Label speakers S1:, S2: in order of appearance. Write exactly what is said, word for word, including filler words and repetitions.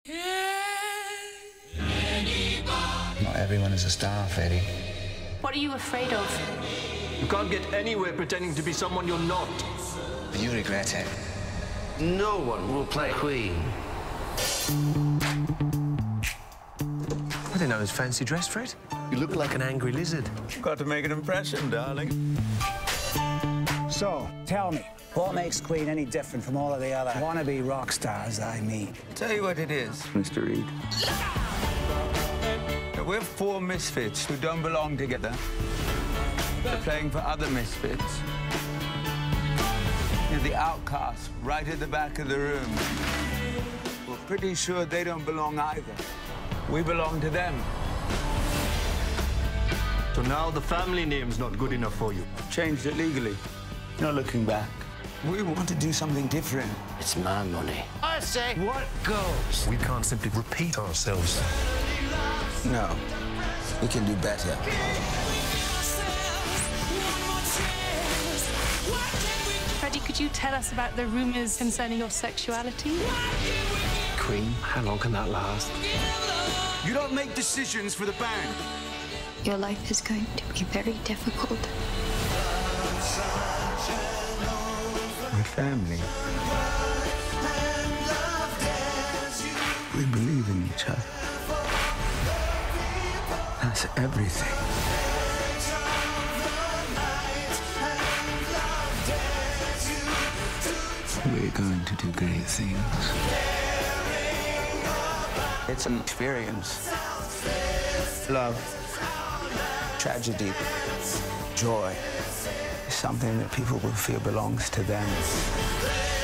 S1: Not everyone is a star, Freddie.
S2: What are you afraid of?
S3: You can't get anywhere pretending to be someone you're not.
S1: You regret it.
S4: No one will play Queen.
S5: I didn't know it was fancy dress, Fred. You look like an angry lizard.
S6: Got to make an impression, darling.
S7: So, tell me, what makes Queen any different from all of the other wannabe rock stars I meet?
S6: Tell you what it is, Mister Reed. We're four misfits who don't belong together. We're playing for other misfits. You're the outcasts right at the back of the room. We're pretty sure they don't belong either. We belong to them.
S3: So now the family name's not good enough for you.
S6: Changed it legally. No looking back. We want to do something different.
S4: It's my money.
S5: I say, what goes? We can't simply repeat ourselves.
S6: No, we can do better.
S2: Freddie, could you tell us about the rumours concerning your sexuality?
S4: Queen, how long can that last?
S6: You don't make decisions for the band.
S8: Your life is going to be very difficult.
S6: We're family. We believe in each other. That's everything. We're going to do great things. It's an experience. Love, tragedy, joy is something that people will feel belongs to them.